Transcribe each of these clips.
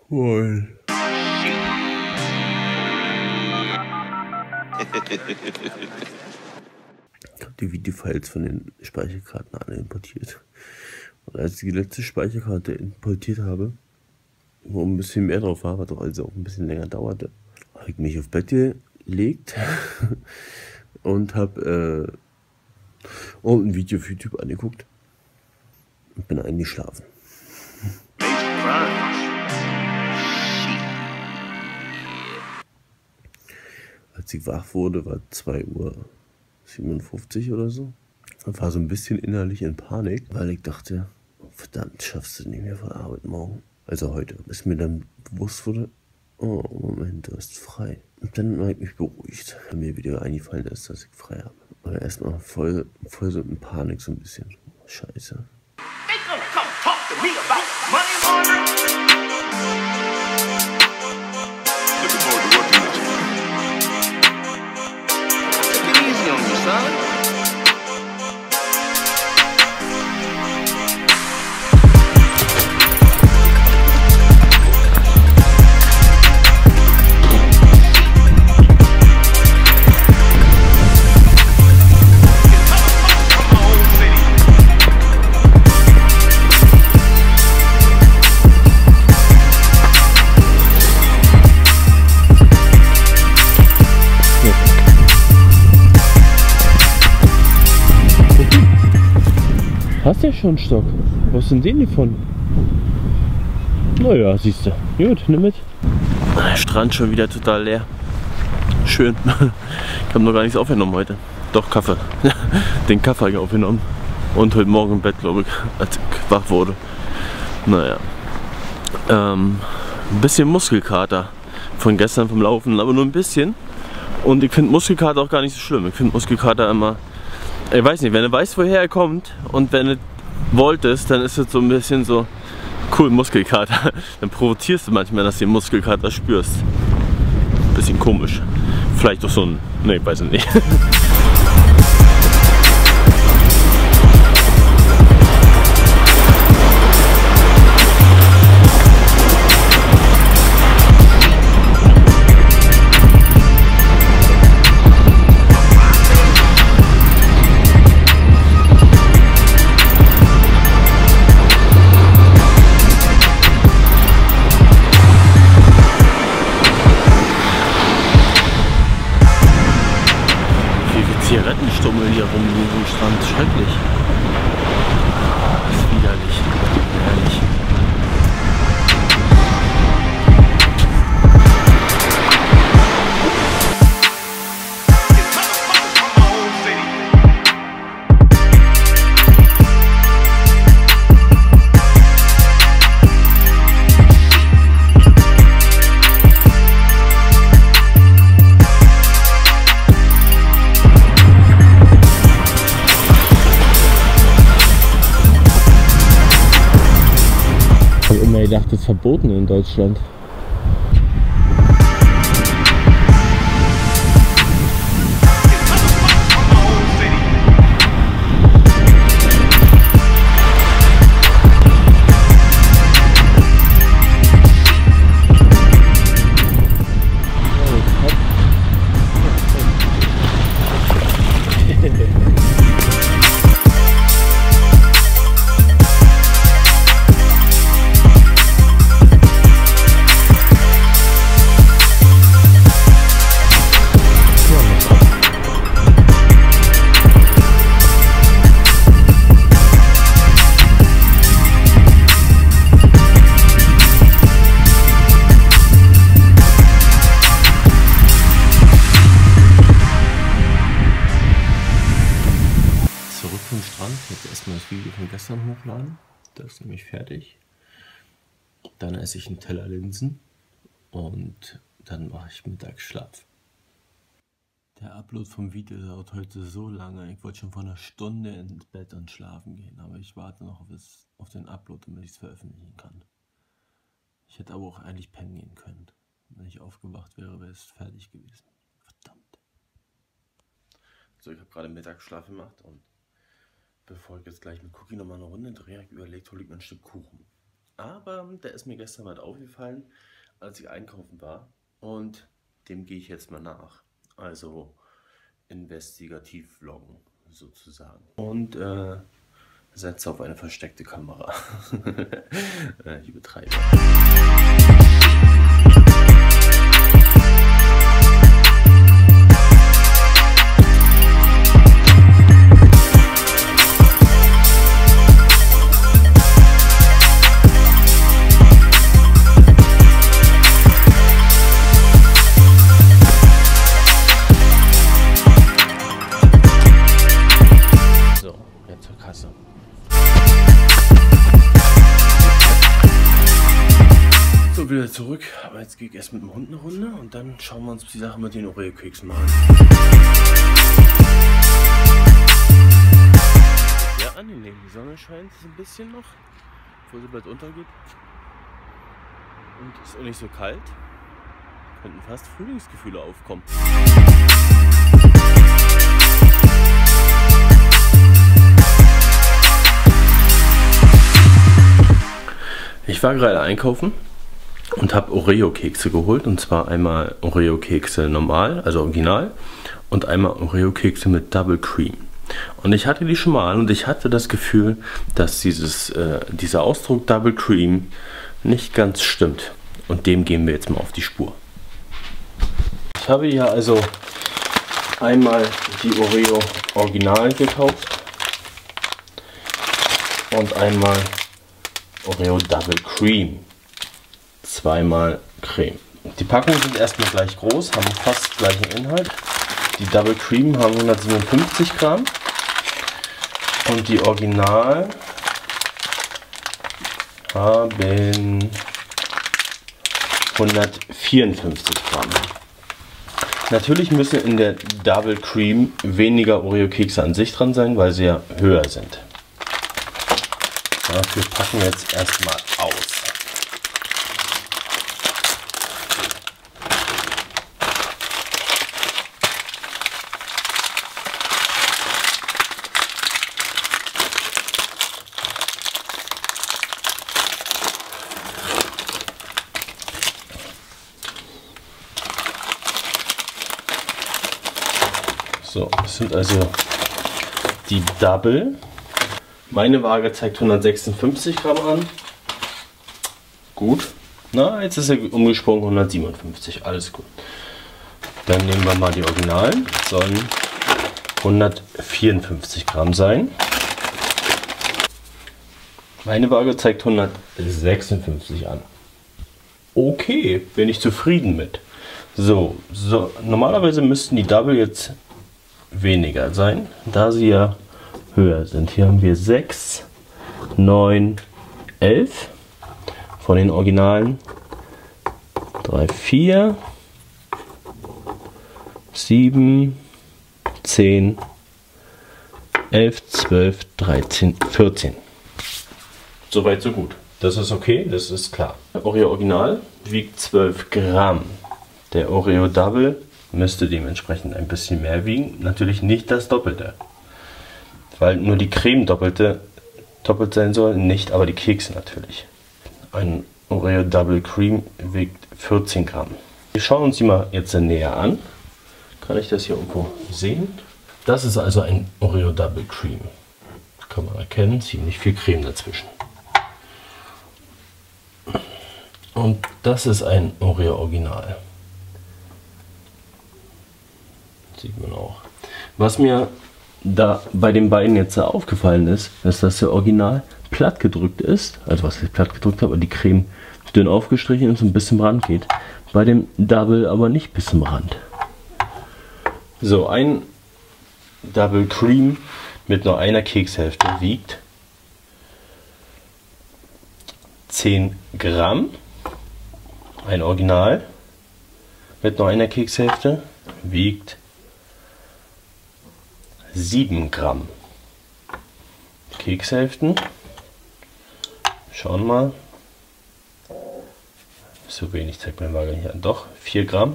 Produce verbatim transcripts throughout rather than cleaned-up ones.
Moin. Ich habe die Videofiles von den Speicherkarten alle importiert. Und als ich die letzte Speicherkarte importiert habe, wo ein bisschen mehr drauf war, was doch also auch ein bisschen länger dauerte, habe ich mich auf Bett gelegt und habe äh, ein Video auf YouTube angeguckt und bin eingeschlafen. Als ich wach wurde, war zwei Uhr siebenundfünfzig oder so. Und war so ein bisschen innerlich in Panik, weil ich dachte, oh, verdammt, schaffst du nicht mehr von Arbeit morgen. Also heute, bis mir dann bewusst wurde, oh, Moment, du hast frei. Und dann habe ich mich beruhigt, weil mir wieder eingefallen ist, dass ich frei habe. Aber erstmal voll, voll so in Panik, so ein bisschen. Scheiße. Hast ja schon einen Stock. Was ist denn den von? Naja, siehst du. Gut, nimm mit. Der Strand schon wieder total leer. Schön. Ich habe noch gar nichts aufgenommen heute. Doch, Kaffee. Den Kaffee habe ich aufgenommen. Und heute Morgen im Bett, glaube ich, als ich wach wurde. Naja. Ähm, ein bisschen Muskelkater von gestern vom Laufen, aber nur ein bisschen. Und ich finde Muskelkater auch gar nicht so schlimm. Ich finde Muskelkater immer... Ich weiß nicht, wenn du weißt, woher er kommt und wenn du wolltest, dann ist es so ein bisschen so cool, Muskelkater. Dann provozierst du manchmal, dass du den Muskelkater spürst. Bisschen komisch. Vielleicht doch so ein... Ne, weiß ich nicht. Zigarettenstummel hier rum am Strand. Schrecklich. Das ist widerlich. Ehrlich. Ich dachte, es ist verboten in Deutschland. Vom Strand, jetzt erstmal das Video von gestern hochladen, das ist nämlich fertig. Dann esse ich einen Teller Linsen und dann mache ich Mittagsschlaf. Der Upload vom Video dauert heute so lange, ich wollte schon vor einer Stunde ins Bett und schlafen gehen, aber ich warte noch auf, das, auf den Upload, damit ich es veröffentlichen kann. Ich hätte aber auch eigentlich pennen gehen können. Wenn ich aufgewacht wäre, wäre es fertig gewesen. Verdammt. So, ich habe gerade Mittagsschlaf gemacht und bevor ich jetzt gleich mit Cookie nochmal eine Runde drehe, habe ich überlegt, hole ich mir ein Stück Kuchen. Aber der ist mir gestern mal aufgefallen, als ich einkaufen war. Und dem gehe ich jetzt mal nach. Also investigativ vloggen sozusagen. Und äh, setze auf eine versteckte Kamera. Ich übertreibe. So, wieder zurück, aber jetzt gehe ich erst mit dem Hund eine Runde und dann schauen wir uns die Sache mit den Oreo-Keksen mal an. Ja, angenehm, die Sonne scheint ein bisschen noch, bevor sie bald untergeht. Und es ist auch nicht so kalt, könnten fast Frühlingsgefühle aufkommen. Ich war gerade einkaufen und habe Oreo-Kekse geholt, und zwar einmal Oreo-Kekse normal, also original, und einmal Oreo-Kekse mit Double Cream. Und ich hatte die schon mal an und ich hatte das Gefühl, dass dieses, äh, dieser Ausdruck Double Cream nicht ganz stimmt. Und dem gehen wir jetzt mal auf die Spur. Ich habe hier also einmal die Oreo Original gekauft und einmal Oreo Double Cream. Zweimal Creme. Die Packungen sind erstmal gleich groß, haben fast gleichen Inhalt. Die Double Cream haben hundertsiebenundfünfzig Gramm und die Original haben hundertvierundfünfzig Gramm. Natürlich müssen in der Double Cream weniger Oreo-Kekse an sich dran sein, weil sie ja höher sind. Dafür packen wir jetzt erstmal aus. So, das sind also die Double. Meine Waage zeigt hundertsechsundfünfzig Gramm an. Gut. Na, jetzt ist er umgesprungen, hundertsiebenundfünfzig. Alles gut. Dann nehmen wir mal die Originalen. Das sollen hundertvierundfünfzig Gramm sein. Meine Waage zeigt hundertsechsundfünfzig an. Okay, bin ich zufrieden mit. So, so, normalerweise müssten die Double jetzt weniger sein, da sie ja höher sind. Hier haben wir sechs, neun, elf von den Originalen, drei, vier, sieben, zehn, elf, zwölf, dreizehn, vierzehn. Soweit so gut. Das ist okay, das ist klar. Der Oreo Original wiegt zwölf Gramm. Der Oreo Double müsste dementsprechend ein bisschen mehr wiegen. Natürlich nicht das Doppelte. Weil nur die Creme doppelte, doppelt sein soll, nicht aber die Kekse natürlich. Ein Oreo Double Cream wiegt vierzehn Gramm. Wir schauen uns die mal jetzt näher an. Kann ich das hier irgendwo sehen? Das ist also ein Oreo Double Cream. Kann man erkennen, ziemlich viel Creme dazwischen. Und das ist ein Oreo Original. Sieht man auch. Was mir da bei den beiden jetzt aufgefallen ist, ist, dass der Original platt gedrückt ist. Also was ich platt gedrückt habe, die Creme dünn aufgestrichen und so ein bisschen Rand geht. Bei dem Double aber nicht bis zum Rand. So, ein Double Cream mit nur einer Kekshälfte wiegt zehn Gramm. Ein Original mit nur einer Kekshälfte wiegt sieben Gramm. Kekshälften. Schauen mal. So wenig zeigt meine Waage hier an. Doch, vier Gramm.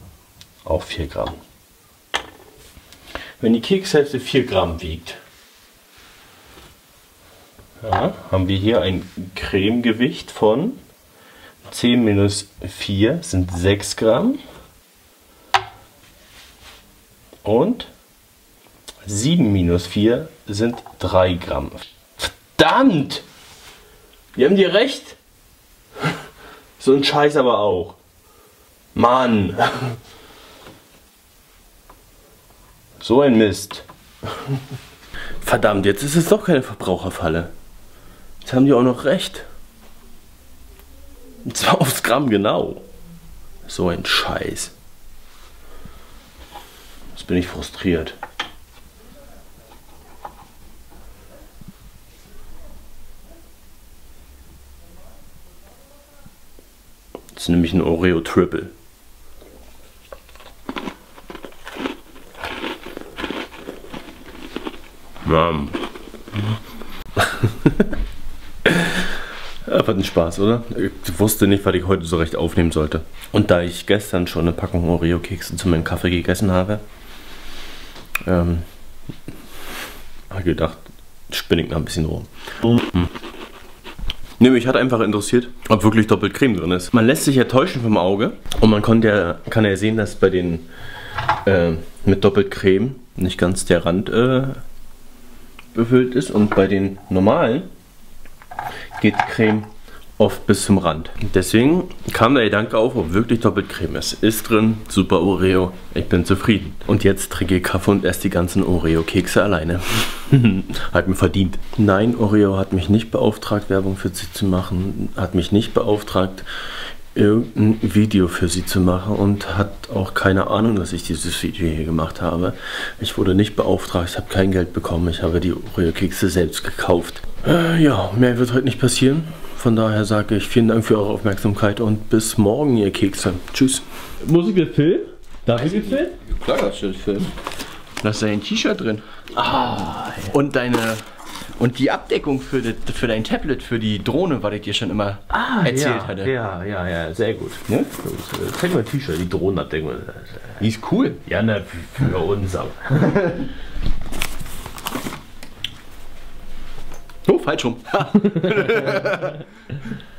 Auch vier Gramm. Wenn die Kekshälfte vier Gramm wiegt Ja, haben wir hier ein Cremegewicht von zehn minus vier sind sechs Gramm und sieben minus vier sind drei Gramm. Verdammt! Wir haben dir recht! So ein Scheiß aber auch. Mann! So ein Mist. Verdammt, jetzt ist es doch keine Verbraucherfalle. Jetzt haben die auch noch recht. Und zwar aufs Gramm genau. So ein Scheiß. Jetzt bin ich frustriert. Das ist nämlich ein Oreo Triple. Mann. Ja, war ein Spaß, oder? Ich wusste nicht, was ich heute so recht aufnehmen sollte. Und da ich gestern schon eine Packung Oreo-Kekse zu meinem Kaffee gegessen habe, ähm, habe ich gedacht, spinne ich noch ein bisschen rum. Mhm. Nee, mich hat einfach interessiert, ob wirklich doppelt Creme drin ist. Man lässt sich ja täuschen vom Auge und man konnte ja, kann ja sehen, dass bei den äh, mit doppelt Creme nicht ganz der Rand äh, befüllt ist und bei den normalen geht die Creme oft bis zum Rand. Deswegen kam der Gedanke auf, ob wirklich doppelt Creme ist. Ist drin, super Oreo, ich bin zufrieden. Und jetzt trinke ich Kaffee und esse die ganzen Oreo-Kekse alleine. Hat mir verdient. Nein, Oreo hat mich nicht beauftragt, Werbung für sie zu machen, hat mich nicht beauftragt, irgendein Video für sie zu machen und hat auch keine Ahnung, dass ich dieses Video hier gemacht habe. Ich wurde nicht beauftragt, ich habe kein Geld bekommen, ich habe die Oreo-Kekse selbst gekauft. Äh, ja, mehr wird heute nicht passieren. Von daher sage ich vielen Dank für eure Aufmerksamkeit und bis morgen, ihr Kekse. Tschüss. Muss ich gefilmt? Darf ich gefilmt? Klar, das steht Film. Da ist dein T-Shirt drin. Ah, ja. Und deine... Und die Abdeckung für, das, für dein Tablet, für die Drohne, was ich dir schon immer ah, erzählt ja, hatte. Ja, ja, ja, sehr gut. Ne? Zeig mal ein T-Shirt, die Drohnenabdeckung. Die ist cool. Ja, ne, für uns aber. Oh, falsch rum.